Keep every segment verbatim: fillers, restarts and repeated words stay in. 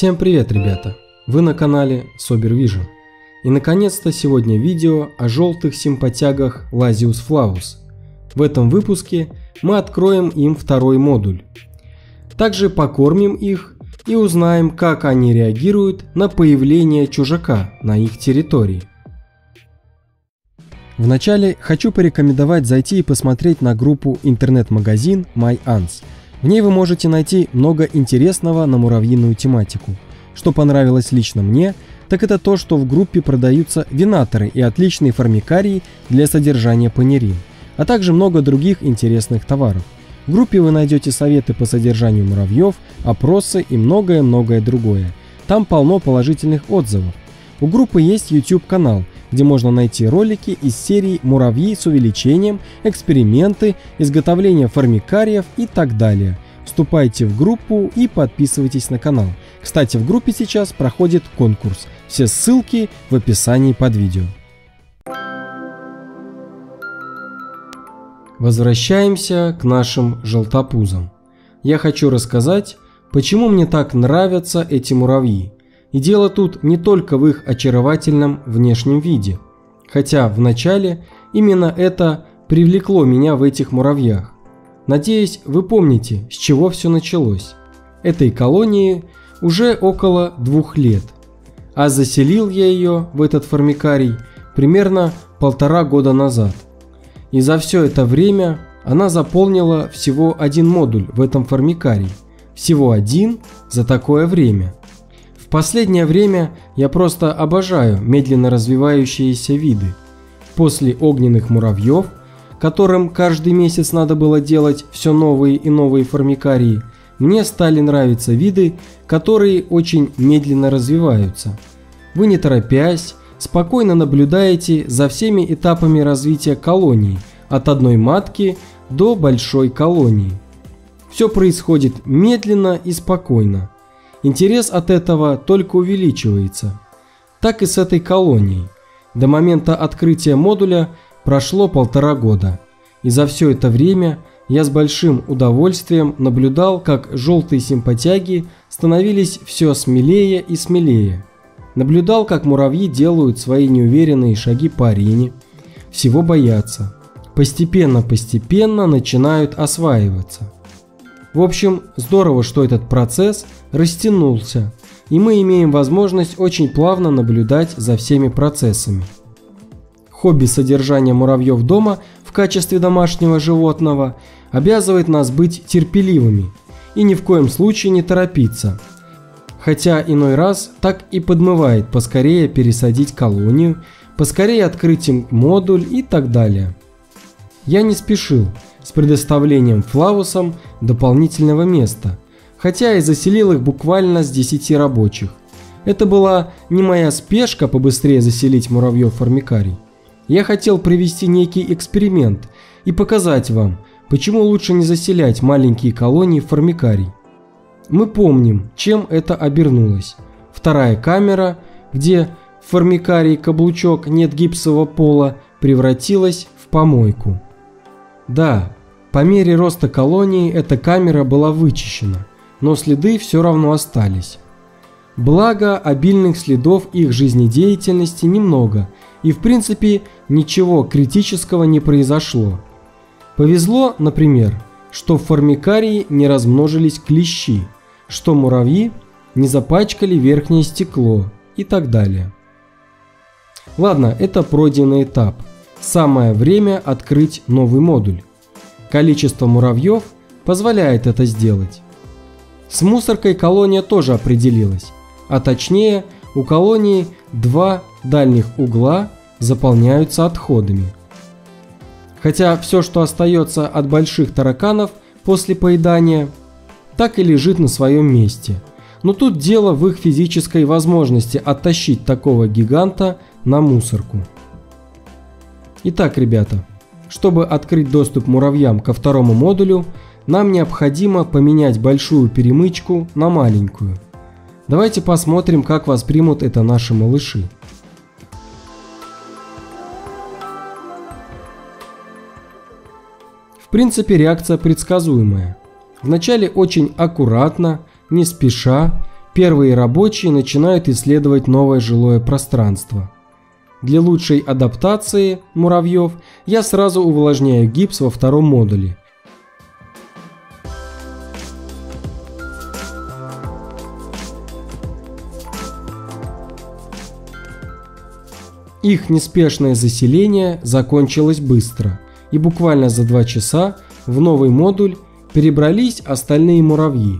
Всем привет, ребята! Вы на канале SoberVision. И наконец-то сегодня видео о желтых симпатягах Lasius flavus. В этом выпуске мы откроем им второй модуль. Также покормим их и узнаем, как они реагируют на появление чужака на их территории. Вначале хочу порекомендовать зайти и посмотреть на группу интернет-магазин MyAns. В ней вы можете найти много интересного на муравьиную тематику. Что понравилось лично мне, так это то, что в группе продаются винаторы и отличные формикарии для содержания панерин, а также много других интересных товаров. В группе вы найдете советы по содержанию муравьев, опросы и многое-многое другое. Там полно положительных отзывов. У группы есть YouTube канал, где можно найти ролики из серии «Муравьи с увеличением», «Эксперименты», «Изготовление формикариев» и так далее. Вступайте в группу и подписывайтесь на канал. Кстати, в группе сейчас проходит конкурс. Все ссылки в описании под видео. Возвращаемся к нашим желтопузам. Я хочу рассказать, почему мне так нравятся эти муравьи. И дело тут не только в их очаровательном внешнем виде, хотя вначале именно это привлекло меня в этих муравьях. Надеюсь, вы помните, с чего все началось. Этой колонии уже около двух лет, а заселил я ее в этот формикарий примерно полтора года назад. И за все это время она заполнила всего один модуль в этом формикарии. Всего один за такое время. В последнее время я просто обожаю медленно развивающиеся виды. После огненных муравьев, которым каждый месяц надо было делать все новые и новые формикарии, мне стали нравиться виды, которые очень медленно развиваются. Вы, не торопясь, спокойно наблюдаете за всеми этапами развития колонии, от одной матки до большой колонии. Все происходит медленно и спокойно. Интерес от этого только увеличивается. Так и с этой колонией. До момента открытия модуля прошло полтора года. И за все это время я с большим удовольствием наблюдал, как желтые симпатяги становились все смелее и смелее. Наблюдал, как муравьи делают свои неуверенные шаги по арене. Всего боятся. Постепенно-постепенно начинают осваиваться. В общем, здорово, что этот процесс растянулся, и мы имеем возможность очень плавно наблюдать за всеми процессами. Хобби содержания муравьев дома в качестве домашнего животного обязывает нас быть терпеливыми и ни в коем случае не торопиться. Хотя иной раз так и подмывает поскорее пересадить колонию, поскорее открыть им модуль и так далее. Я не спешил с предоставлением флавусам дополнительного места, хотя и заселил их буквально с десяти рабочих. Это была не моя спешка побыстрее заселить муравьев в формикарий. Я хотел провести некий эксперимент и показать вам, почему лучше не заселять маленькие колонии в формикарий. Мы помним, чем это обернулось. Вторая камера, где в формикарии каблучок нет гипсового пола, превратилась в помойку. Да, по мере роста колонии эта камера была вычищена, но следы все равно остались. Благо, обильных следов их жизнедеятельности немного, и в принципе ничего критического не произошло. Повезло, например, что в формикарии не размножились клещи, что муравьи не запачкали верхнее стекло и так далее. Ладно, это пройденный этап. Самое время открыть новый модуль. Количество муравьев позволяет это сделать. С мусоркой колония тоже определилась, а точнее у колонии два дальних угла заполняются отходами. Хотя все, что остается от больших тараканов после поедания, так и лежит на своем месте. Но тут дело в их физической возможности оттащить такого гиганта на мусорку. Итак, ребята, чтобы открыть доступ муравьям ко второму модулю, нам необходимо поменять большую перемычку на маленькую. Давайте посмотрим, как воспримут это наши малыши. В принципе, реакция предсказуемая. Вначале очень аккуратно, не спеша, первые рабочие начинают исследовать новое жилое пространство. Для лучшей адаптации муравьев я сразу увлажняю гипс во втором модуле. Их неспешное заселение закончилось быстро, и буквально за два часа в новый модуль перебрались остальные муравьи.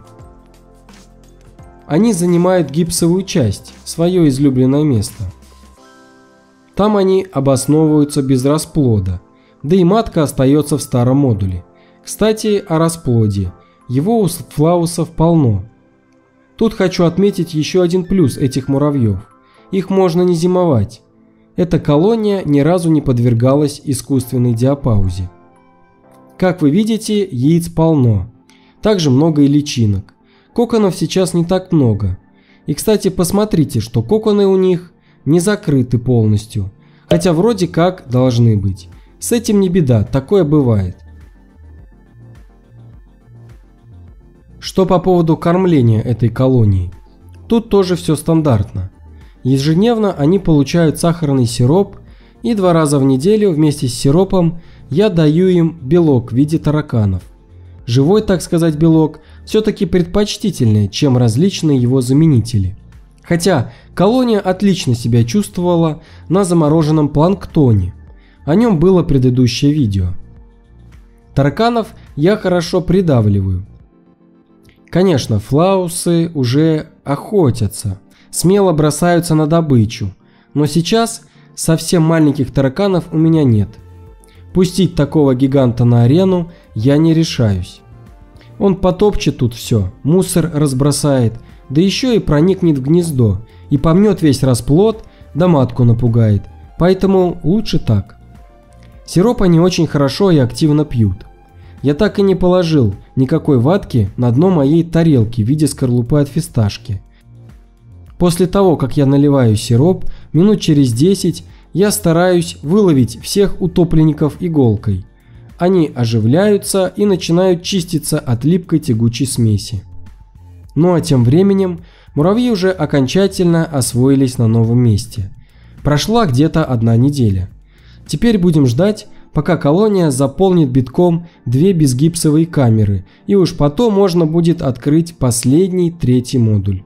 Они занимают гипсовую часть, свое излюбленное место. Там они обосновываются без расплода, да и матка остается в старом модуле. Кстати, о расплоде. Его у флаусов полно. Тут хочу отметить еще один плюс этих муравьев. Их можно не зимовать. Эта колония ни разу не подвергалась искусственной диапаузе. Как вы видите, яиц полно. Также много и личинок. Коконов сейчас не так много. И, кстати, посмотрите, что коконы у них не закрыты полностью, хотя вроде как должны быть. С этим не беда, такое бывает. Что по поводу кормления этой колонии? Тут тоже все стандартно. Ежедневно они получают сахарный сироп, и два раза в неделю вместе с сиропом я даю им белок в виде тараканов. Живой, так сказать, белок все-таки предпочтительнее, чем различные его заменители. Хотя колония отлично себя чувствовала на замороженном планктоне. О нем было предыдущее видео. Тараканов я хорошо придавливаю. Конечно, флаусы уже охотятся, смело бросаются на добычу, но сейчас совсем маленьких тараканов у меня нет. Пустить такого гиганта на арену я не решаюсь. Он потопчет тут все, мусор разбросает, да еще и проникнет в гнездо и помнет весь расплод, да матку напугает, поэтому лучше так. Сироп они очень хорошо и активно пьют. Я так и не положил никакой ватки на дно моей тарелки в виде скорлупы от фисташки. После того, как я наливаю сироп, минут через десять я стараюсь выловить всех утопленников иголкой. Они оживляются и начинают чиститься от липкой тягучей смеси. Ну а тем временем муравьи уже окончательно освоились на новом месте. Прошла где-то одна неделя. Теперь будем ждать, пока колония заполнит битком две безгипсовые камеры, и уж потом можно будет открыть последний, третий модуль.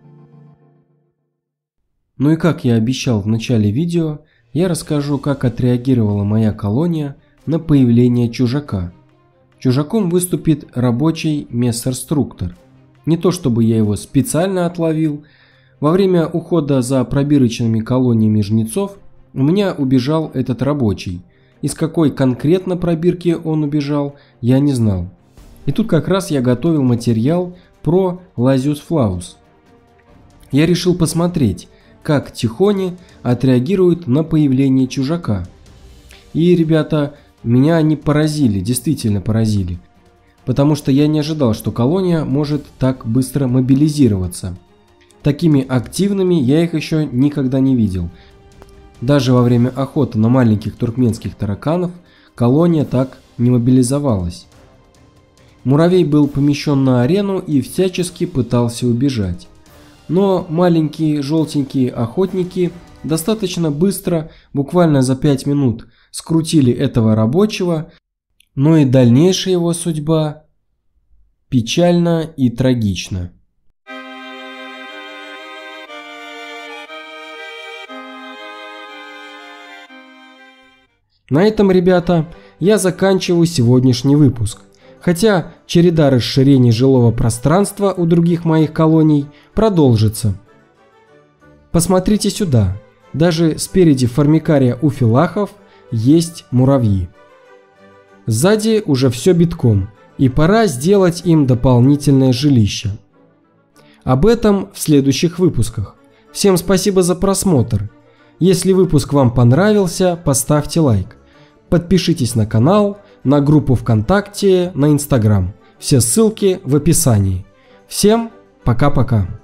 Ну и как я обещал в начале видео, я расскажу, как отреагировала моя колония на появление чужака. Чужаком выступит рабочий мессерструктор. Не то чтобы я его специально отловил. Во время ухода за пробирочными колониями жнецов у меня убежал этот рабочий. Из какой конкретно пробирки он убежал, я не знал. И тут как раз я готовил материал про Lasius flaus. Я решил посмотреть, как тихони отреагируют на появление чужака. И, ребята, меня они поразили, действительно поразили. Потому что я не ожидал, что колония может так быстро мобилизироваться. Такими активными я их еще никогда не видел. Даже во время охоты на маленьких туркменских тараканов колония так не мобилизовалась. Муравей был помещен на арену и всячески пытался убежать. Но маленькие желтенькие охотники достаточно быстро, буквально за пять минут, скрутили этого рабочего, но и дальнейшая его судьба печальна и трагична. На этом, ребята, я заканчиваю сегодняшний выпуск. Хотя череда расширений жилого пространства у других моих колоний продолжится. Посмотрите сюда. Даже спереди формикария у филахов есть муравьи. Сзади уже все битком, и пора сделать им дополнительное жилище. Об этом в следующих выпусках. Всем спасибо за просмотр. Если выпуск вам понравился, поставьте лайк. Подпишитесь на канал, на группу ВКонтакте, на Инстаграм. Все ссылки в описании. Всем пока-пока.